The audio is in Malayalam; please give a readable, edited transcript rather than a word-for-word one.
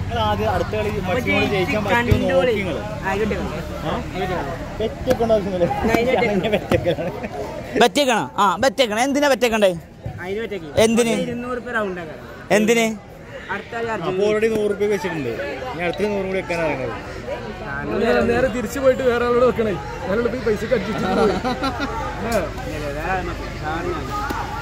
അടുത്ത കളി ജയിക്കാൻ പറ്റുമോ ബെറ്റേക്കണം. ആ ബെറ്റേക്കണം. എന്തിനാ ബെറ്റേക്കണ്ടേ? എന്തിന്? എന്തിന്? ഓൾറെഡി 100 രൂപ വെച്ചിട്ടുണ്ട്. ഞാൻ അടുത്ത 100 കൂടി വെക്കാൻ അറിയുന്നത്. നേരെ തിരിച്ചു പോയിട്ട് വേറെ ആളോട് വെക്കണേ. വേറെ പൈസ കടിച്ചിട്ട്